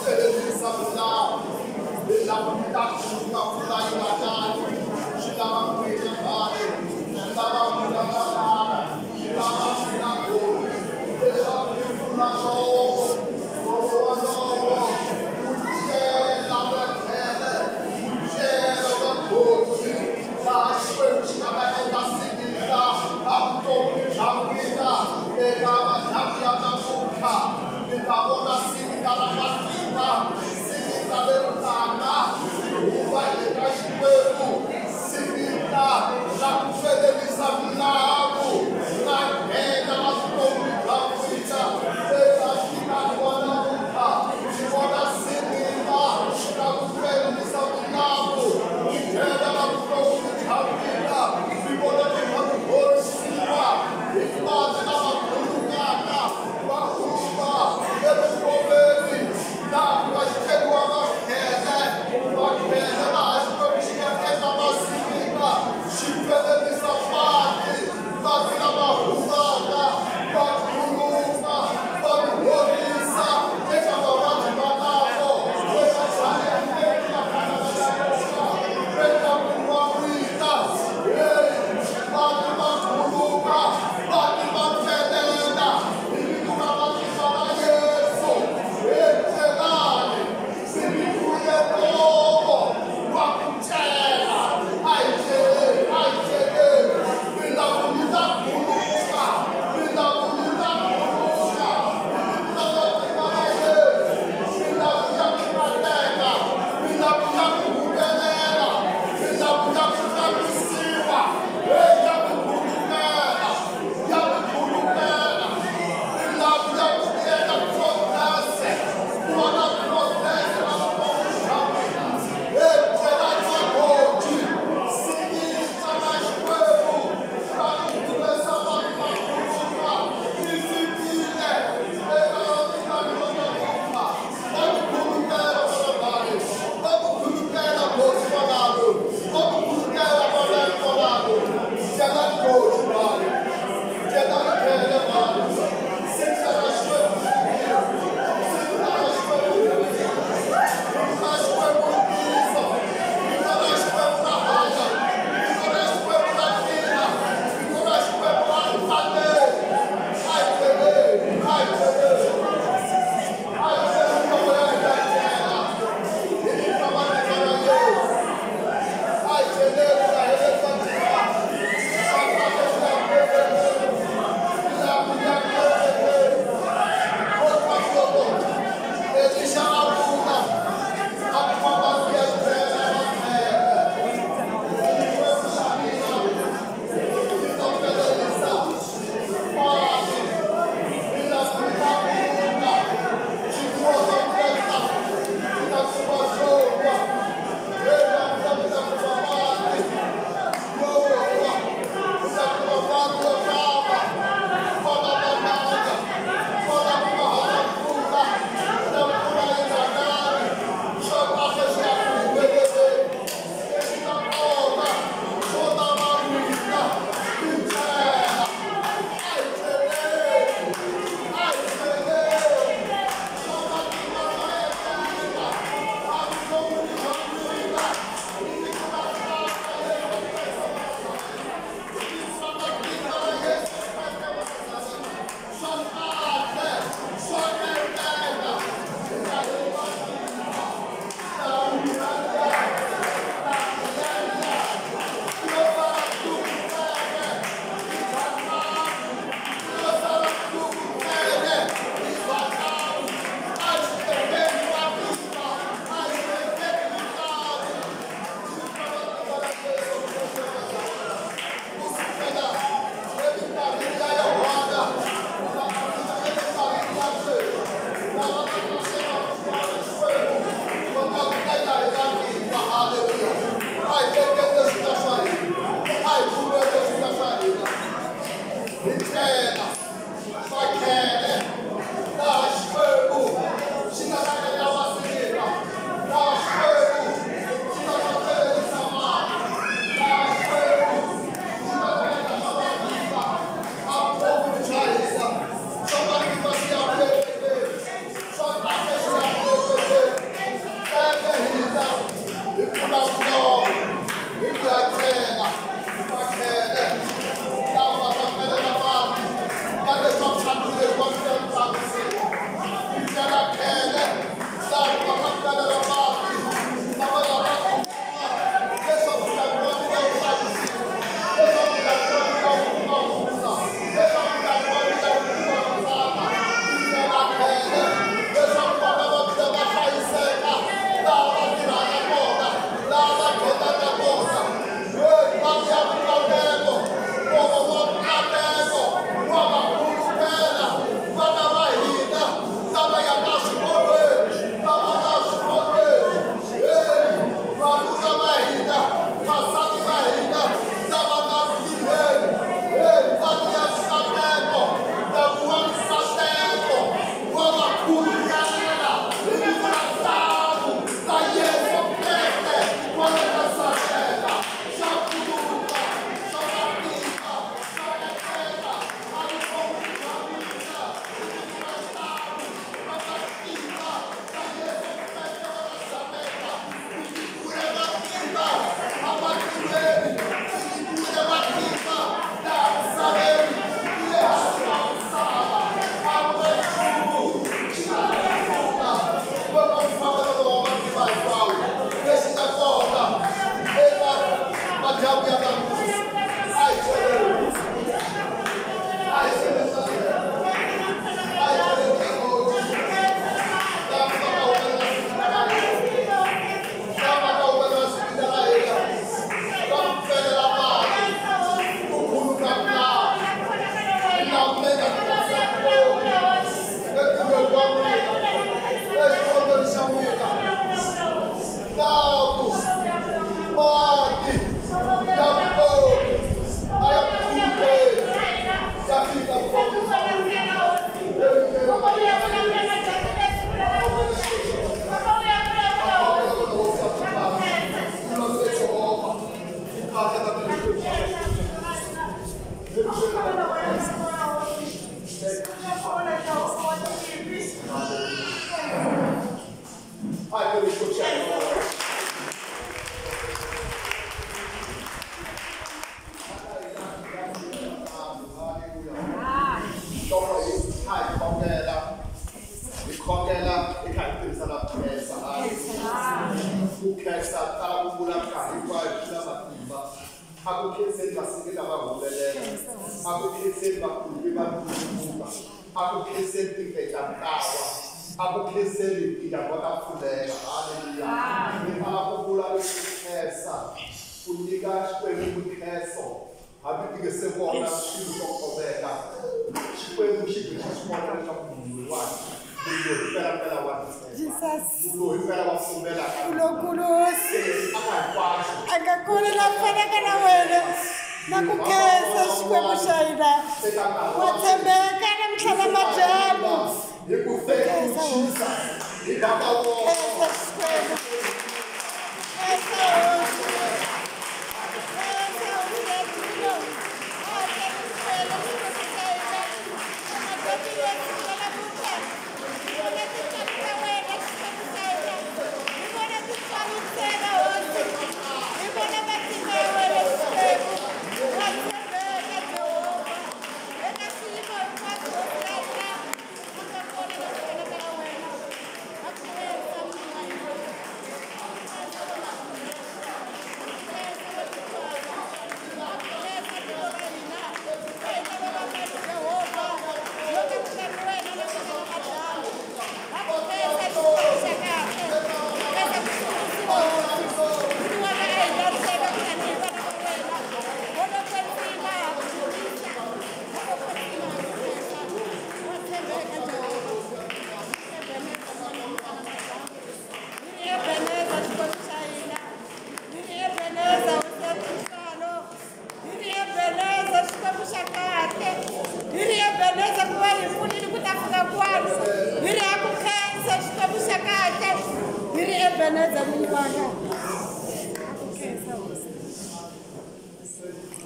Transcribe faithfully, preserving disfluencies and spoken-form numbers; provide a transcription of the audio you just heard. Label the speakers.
Speaker 1: Vai akukhetheni basikela abavulelela akukhetheni bakhulu bakhuluka akukhetheni tingeta mkawa akukhetheni ipida kwakafundela haleluya ngifala kukula ukukhesa unika xikwembu ukheso habitike sebona xilo xo khomeka xikwembu xi byi xi vona leswaku munhu wani loyi pela pela wa
Speaker 2: Jesus.
Speaker 1: loyi pela wa fumela
Speaker 2: Kulokulusi.
Speaker 1: aka hinkwaxo
Speaker 2: Akakula na fanaka na wena. Na ku khensa xikwembu xa hina. Wa tshembeka na mitlhava madyambu.
Speaker 1: hi ku feka xisa hi baka wona
Speaker 2: Khensa xikwembu. Khensa hosi. Khensa hosi ya tilo. Ake miswela xikwembu xa hina. Amadoti yesu yala muta. Vona tinhlamu ta wena xikwembu xa hina. Hi vona tinhlamu ntsena hosi. Hi vona matimba ya wena xikwembu. Wa tshembeka Jehova. Eka xiyimo hinkwaxo hosi ya hina. Akakona na fanaka na wena. Akhensa munhu wa hina. Ebeneza munhu wanga